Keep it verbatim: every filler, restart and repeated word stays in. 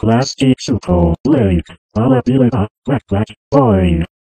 Klasky, Csupo, Blake, Bala Bila, Quack Quack, Boy.